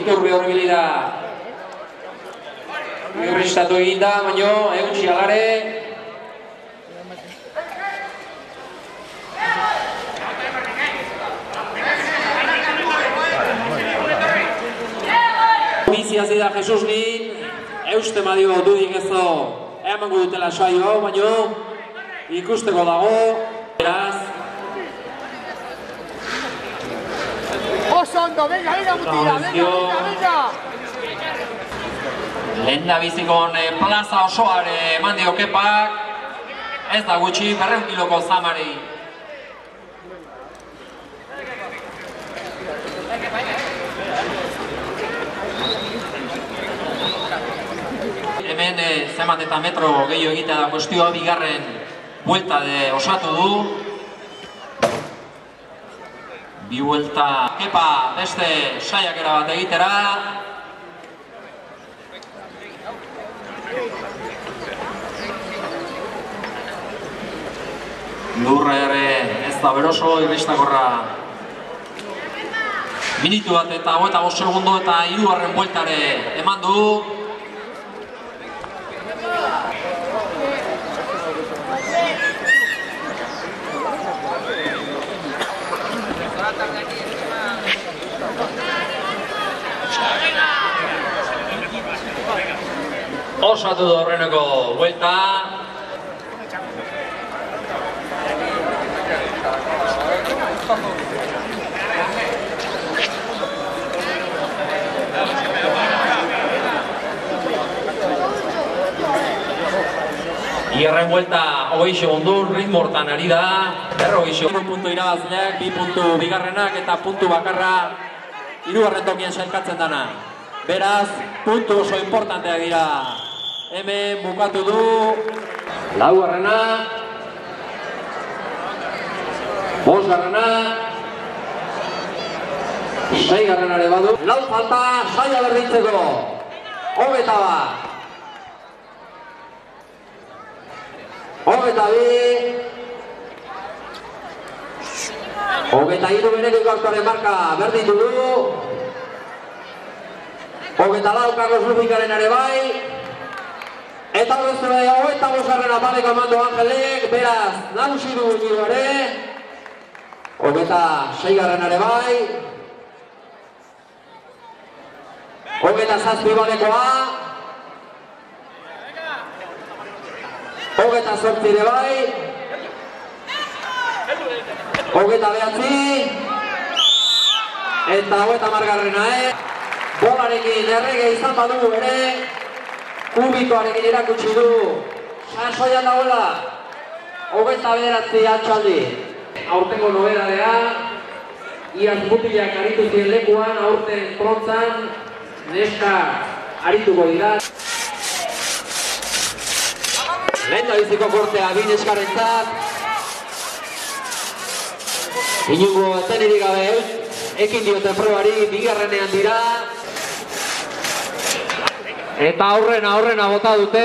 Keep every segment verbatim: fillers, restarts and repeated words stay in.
Iturbi horbili da. Irristatu egin da, baino, eutxi alare. Bizia zida Jesus Nin, euste madio dudik ezo emango dutela saio hau, baino ikusteko dago. Beraz. Oso ondo, venga, venga, mutila, venga, venga, venga! Lehen da bizikon plaza osoare eman dio Kepak, ez da gutxi berreun kiloko zamari. Hemen zemat eta metro gehiago egitea da kostioa, bigarren buelta de osatu du. Bi buelta Kepa beste saiakera bat egitera. Lurra ere ez da beroso, irristakorra. Minutu bat eta hogeita bost segundo eta hirugarren bueltare eman du. Osatu du horreneko buelta. Igarren buelta hogei segundun, ritmo hortan ari da. Berrogei segundun puntu irabazleak, bi puntu bigarrenak eta puntu bakarra hirugarren tokian sailkatzen dana. Beraz, puntu oso importanteak dira. Hemen bukatu du laugarrena, bosgarrena, seigarrenare badu. Lau falta saia berdintzeko, hogeita bat, hogeita bi, hogeita hiru beneko ikartuaren marka berdindu du, hogeita lau Carlos Lubikaren ere bai. Eta horreztu bai hau eta bosgarren apaleko emandu Angelek, beraz, nagusi du niro ere. Hogeita seigarren ere bai. Hogeita zazpi balekoa. Hogeita zortzi ere bai. Hogeita behatzi. Eta hogeita margarrena, eh? Bolarekin errege izan badu ere. Kubikoarekin erakutsi du sasoian dagoela hogeita bederatzi atxaldi. Aurtengo nobedadea, iaz mutilak aritu ziren lekuan, aurten prontzan neska arituko dira. Lehen da biziko kortea bi neskarentzat. Inungo etenirik gabe ekin dioten probari, bigarrenean dira. Eta aurrena, aurrena bota dute.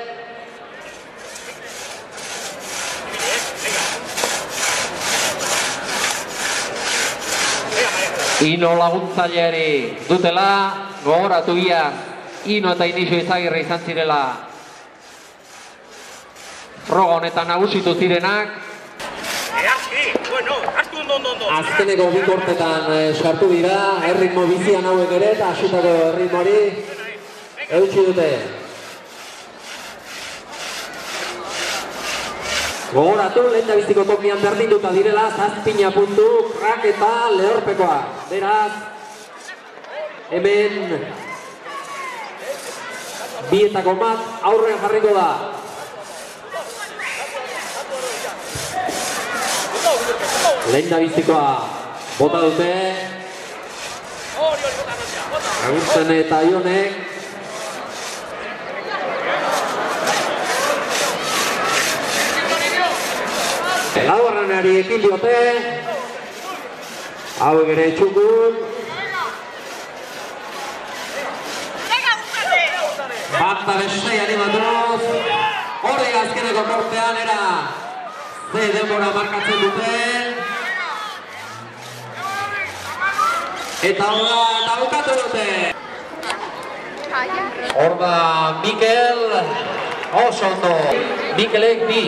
Ino laguntzaileari dutela, gogoratu ia, Ino eta Inixo Izagirre izan zirela froga honetan nagusitu zirenak. Azkeneko bi kortetan sartu dira, erritmo bizian hauek ere eta asutako erritmoari eutxi dute. Gogoratu, lehen da biziko tokian berdinduta direla, zazpina puntu, krak eta lehorpekoa. Beraz, hemen bietako bat aurrean jarriko da. Lehen da bizikoa bota dute. Agurtzen eta Ionek. Laugarrenari ekin diote. Hauek ere txukun. Bata beste animatuz. Hori azkeneko kortean era ze denbora markatzen duten. Eta hor da bukatu dute. Hor da Mikel, oso ondo. Mikelek bi.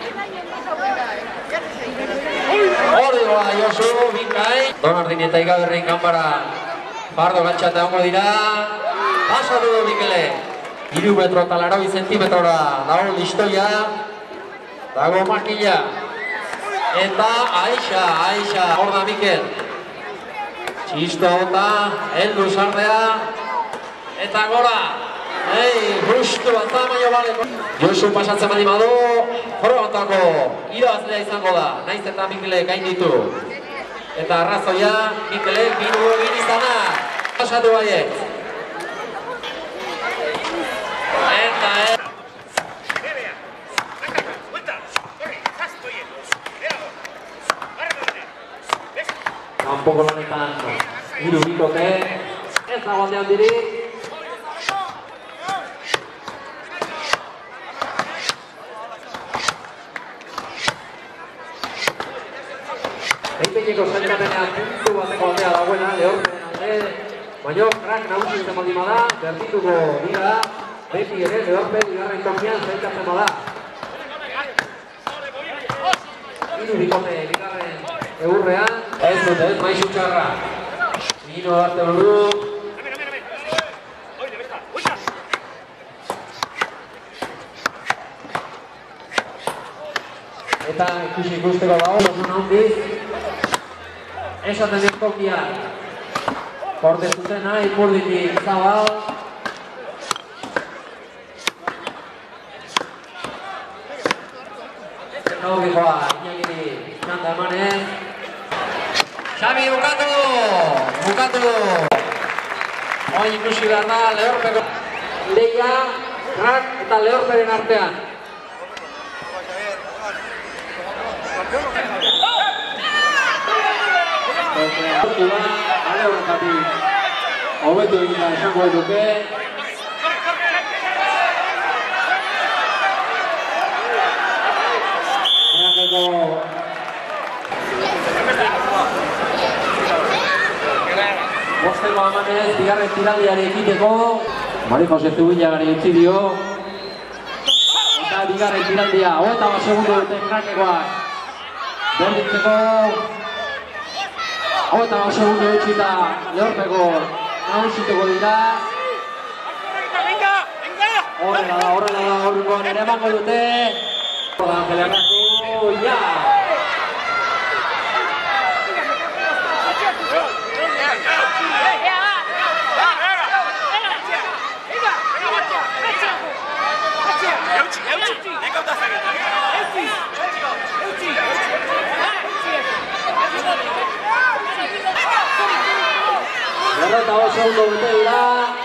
Hori doa Josu, Binkai. Donardin eta Igaberrein kanbara fardo gantxata hongo dira. Pasatu du Mikele. Iru metro eta laroi zentimetrora dago listoia. Dago makila. Eta Aixa, Aixa. Hor da Mikel. Txisto eta heldu sardea. Eta gora. Ei, justu bat baino baleko. Josu pasatzen badi badu, frogantako irabazlea izango da. Naiz eta Mikele gain ditu. Eta arrazoia, Mikele binu egin izana. Pasatu baiek. Eta ez. Kanpoko lanetan, hiru bikote. Ez dago alde handirik. Eipeineko zaitapenean puntu bateko aldea dagoena, Lehorperen alde. Baina, krak nagusitzen baldin bada, berdituko dira, beti ere Lehorpen bigarren tokian zaitatzen bada. Hiru bikote bigarren egurrean, ez dut ez, maizu txarra. Nino arte buru. Eta ikusi ikusteko dago, lozun handiz. Esaten dut tokia. Korte zutena, ipurditik zabal. Nauri joa, inagiri txanda emanez. Xabi, bukatu! Bukatu! Hoi ikusi behar da, Lehorpeko leia, krak eta Lehorperen artean. Hortu da, ale horretatik hobetu egin da esango eduke. Krakeko bosteko amanez, bigarren tiraldiari ekiteko. Mari Jose Zubillagari utzi dio. Eta bigarren tiraldia, hogeita bat segundu duten krakekoak. Berdintzeko. Hogeita bat segundu utxita Lehorpeko nagusituko dira. Horrela da, horrela da, horrekoan ere emango dute. Angel Errazu, ja! Berreta oso ondo dute dira.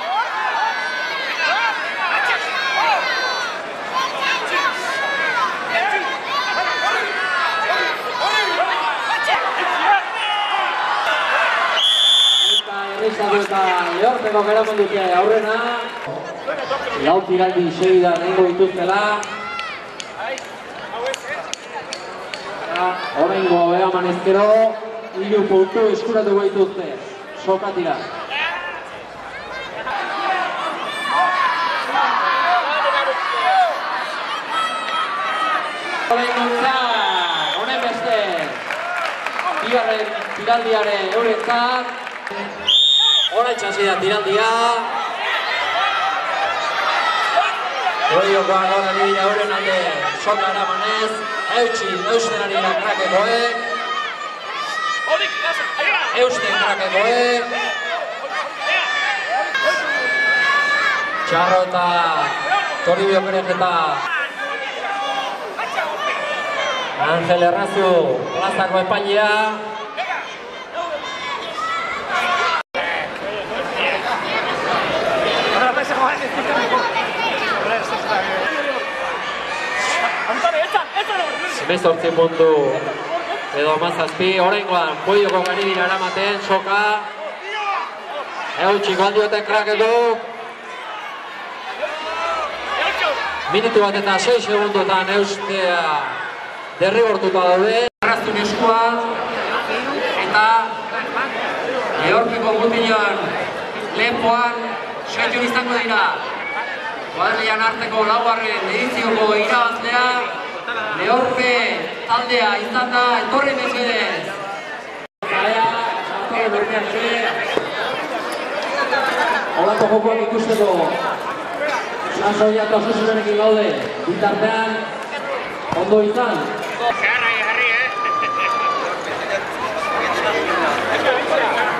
Eta errizatu eta Lehorpeko geramen dute aurrena. Lau tiraldi segidan egingo dituztela. Horrengo egaman ezkero, hiru puntu eskuratu dituzte. Soka tira. Honen beste bigarren tiraldiare eurentzat. Horain txasi da tiraldia. Oiokoa gora dira euren alde soka eramanez. Eutsi, eusten ari da krakekoek. Eusten krakekoek. Txarro eta Toribio Perez eta Angel Errazu plazako epailea. Hemezortzi puntu edo hamazazpi, horrengoan Poioko Garibira eramaten, soka. Eutxik baldioten krakeko. Minutu bat eta sei segundotan eustea derrigortuta daude. Erraztun eskua eta Lehorpeko mutiloan lepoan saitu izango dira. Kuadrilan arteko laugarren edizioko irabazlea Lehorpe taldea izan da, etorri mesedez. Zalea, sartore bertean ere. Olako jokoak ikusteko Sansoia eta Osasunarekin gaude, bitartean ondo izan. Zeharra jarri, eh?